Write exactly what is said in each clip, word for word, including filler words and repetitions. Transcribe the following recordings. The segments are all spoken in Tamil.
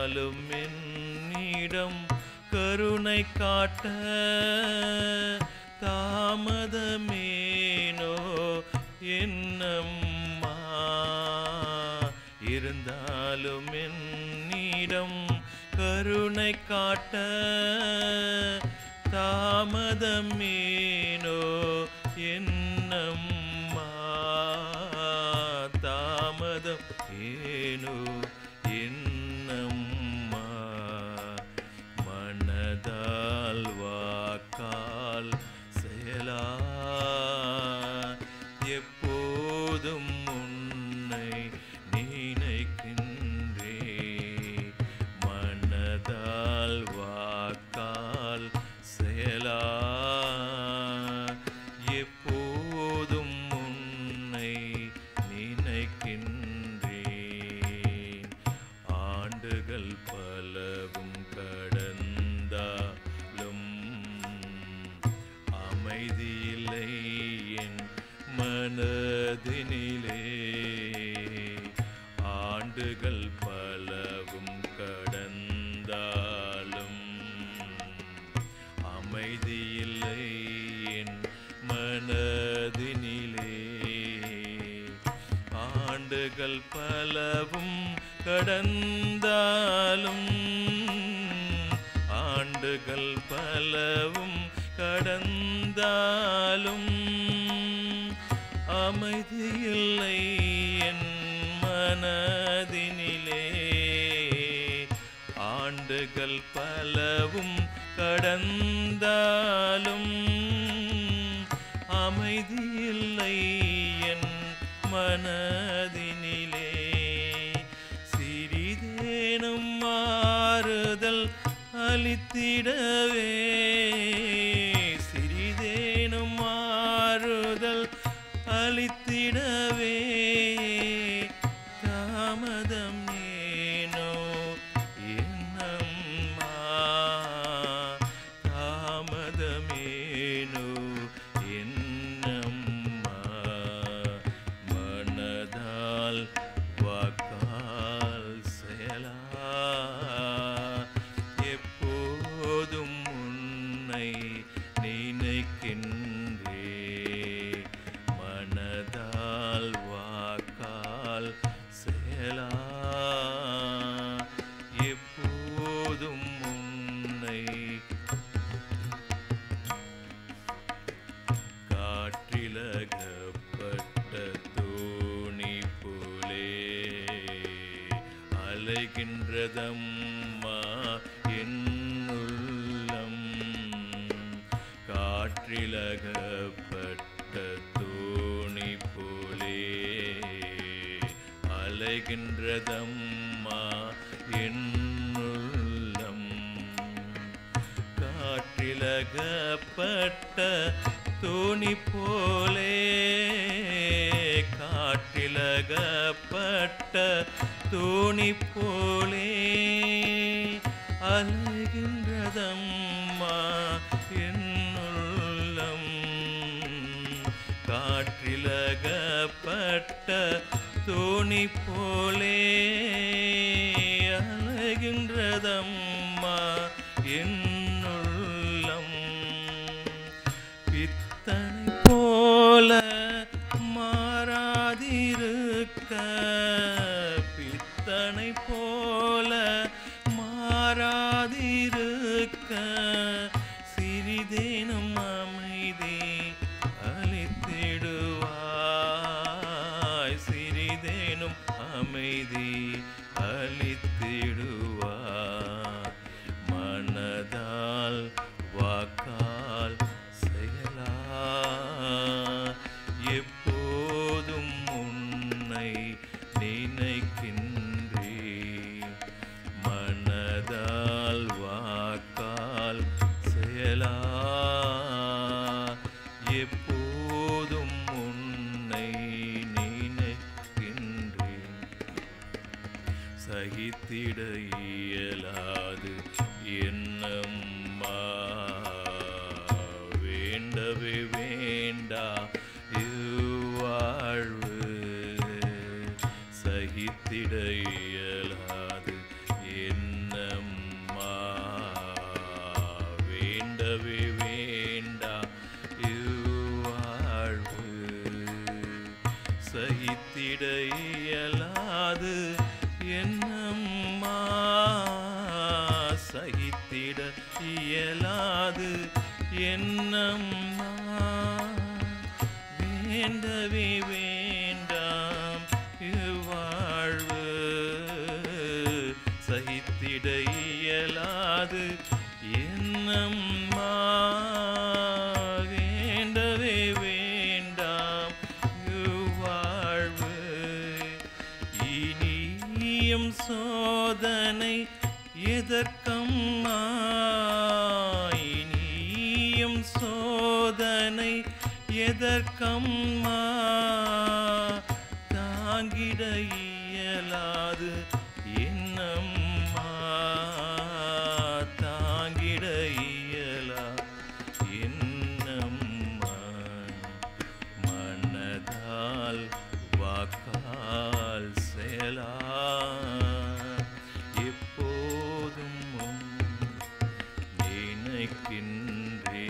இருந்தாலும் என்னிடம் கருணை காட்ட தாமதமேனோ என்னம்மா இருந்தாலும் என்னிடம் கருணை காட்ட தாமதமேனோ என்னம்மா தாமதம் ஏனோ என்னம்மா மனதால் வாக்கால் செயலா எப்போதும் உன்னை நினைக்கின்றே மனதால் வாக்கால் செயலா எப்போதும் உன்னை நினைக்கின்றேன் ஆண்டுகள் பலவும் கடந்தாலும் அமைதியில்லை என் மனதினிலே ஆண்டுகள் பலவும் கடந்தாலும் அமைதியில்லை என் மனதினிலே ஆண்டுகள் பலவும் கடந்தாலும் ஆண்டுகள் பலவும் கடந்தாலும் அமைதியில்லை என் மனதினிலே ஆண்டுகள் பலவும் கடந்தாலும் அமைதியில்லை என் மனதினிலே சிறிதேனும் மாறுதல் அளித்திடவே சிறிதேனும் மாறுதல் அளித்திடவே தாமதம் ஏனோ என்னம்மா தாமதமேனோ என்னம்மா மனதால் வாக்கால் செயலா எப்போதும் உன்னை நினைக்கின்றே மனதால் வாக்கால் செயலா எப்போதும் உன்னை காற்றிலகப்பட்ட தோணி போலே அலைகின்றதம்மா என் உள்ளம் காற்றிலகப்பட்ட தோணி போலே அலைகின்றதம்மா என் உள்ளம் காற்றிலகப்பட்ட தோணி போலே காற்றிலகப்பட்ட தோணி போலே அலைகின்றதம்மா என் உள்ளம் காற்றிலகப்பட்ட தோணி போலே அலைகின்றதம்மா என் உள்ளம் பித்தனை போல மாறாதிருக்க பித்தனை போல மாறாதிருக்க சிறிதேனும் அமைதி அளித்திடுவாய் சிறிதேனும் அமைதி அளித்திடுவாய் மனதால் வாக்கால் செயலா எப்போதும் உன்னை நினைக்கின்றே மனதால் வாக்கால் செயலா எப்போதும் உன்னை நினைக்கின்றேன் சகித்திட இயலாது என்னம்மா வேண்டவே வேண்டா இவ்வாழ்வு சகித்திட இயலாது என்ன என்னம்மா வேண்டவே வேண்டா இவ்வாழ்வு சகித்திட இயலாது என்னம்மா சகித்திட இயலாது என்னம்மா வேண்டவே வேண்டாம் இவ்வாழ்வு சகித்திட இயலாது என்னம்மா வேண்டவே வேண்டாம் இவ்வாழ்வு இனியும் சோதனை எதற்கம்மா இனியும் சோதனை எதற்கம்மா தாங்கிட இயலாது என்னம்மா தாங்கிட இயலா என்னம்மா மனதால் வாக்கால் செயலா எப்போதும் நினைக்கின்றே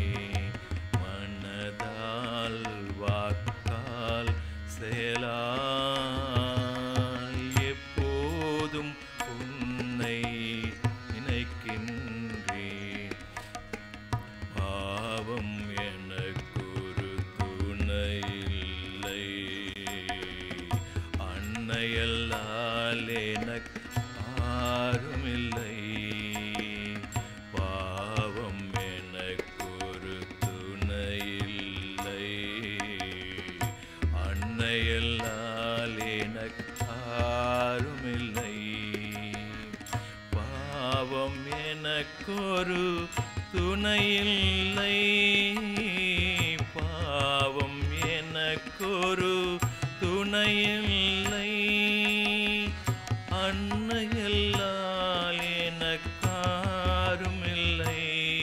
மனதால் வாக்கால் செயலால் எப்போதும் உன்னை நினைக்கின்றேன் பாவம் எனக்கொரு துணையில்லை அன்னையல்லால் எனக்கு ஆருமில்லை பாவம் எனக்கொரு துணையில்லை அன்னையல்லால் எனக்கு ஆருமில்லை பாவம் எனக்கொரு துணையில்லை பாவம் எனக்கொரு துணையில்லை அன்னையல்லால் எனக்காருமில்லை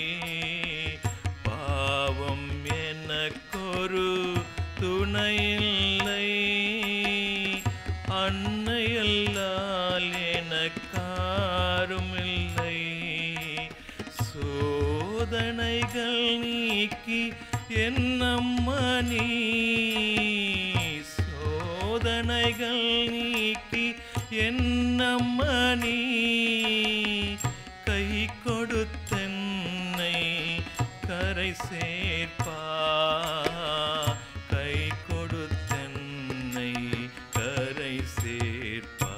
பாவம் எனக்கொரு துணையில்லை அன்னையல்லால் எனக்காருமில்லை சோதனைகள் நீக்கி என்னம்மா நீ சோதனைகள் நீக்கி என்னம்மா நீ கை கொடுத்தென்னை கரை சேர்ப்பா கை கொடுத்தென்னை கரை சேர்ப்பா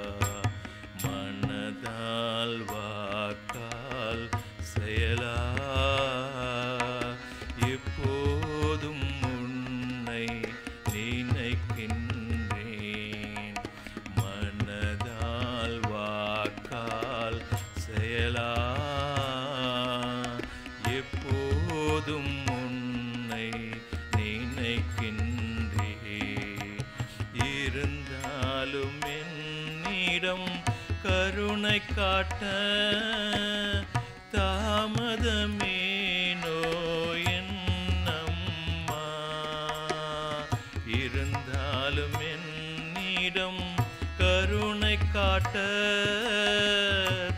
மனதால் வாக்கால் செயலா எப்போதும் உன்னை நினைக்கின்றேன் மனதால் வாக்கால் செயலா எப்போதும் உன்னை நினைக்கின்றேன் இருந்தாலும் என்னிடம் கருணை காட்ட தாமதமேனோ என்னம்மா இருந்தாலும் என்னிடம் கருணை காட்ட